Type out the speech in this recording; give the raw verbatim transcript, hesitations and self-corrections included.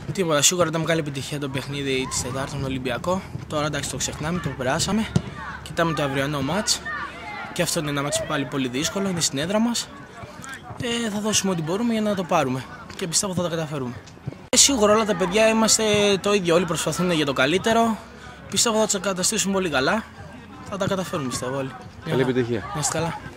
Τίποτα, σίγουρα ήταν μεγάλη επιτυχία το παιχνίδι της Τετάρτης στον Ολυμπιακό. Τώρα εντάξει το ξεχνάμε, το περάσαμε. Κοιτάμε το αυριανό μάτς. Και αυτό είναι ένα μάτς πάλι πολύ δύσκολο, είναι στην έδρα μας. Ε, θα δώσουμε ό,τι μπορούμε για να το πάρουμε και πιστεύω θα τα καταφέρουμε. Ε, σίγουρα όλα τα παιδιά είμαστε το ίδιο, όλοι προσπαθούν για το καλύτερο. Πιστεύω θα τους καταστήσουμε πολύ καλά. Θα τα καταφέρουμε πιστεύω όλοι. Καλή επιτυχία. Να είστε καλά.